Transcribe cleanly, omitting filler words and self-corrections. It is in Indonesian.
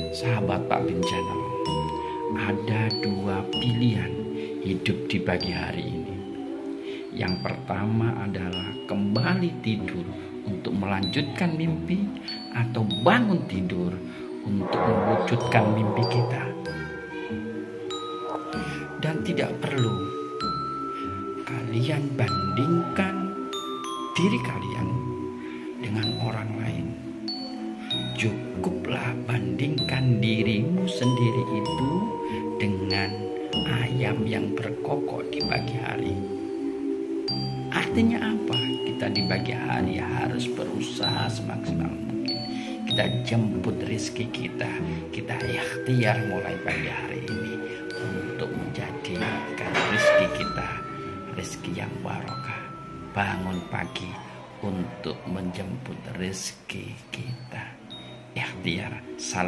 Sahabat Pak Bencana, ada dua pilihan hidup di pagi hari ini. Yang pertama adalah kembali tidur untuk melanjutkan mimpi, atau bangun tidur untuk mewujudkan mimpi kita. Dan tidak perlu kalian bandingkan diri kalian dengan orang lain. Cukuplah bandingkan dirimu sendiri itu dengan ayam yang berkokok di pagi hari. Artinya apa? Kita di pagi hari harus berusaha semaksimal mungkin. Kita jemput rezeki kita. Kita ikhtiar mulai pagi hari ini untuk menjadikan rezeki kita rezeki yang barokah. Bangun pagi untuk menjemput rezeki kita. Ikhtiar. Salam.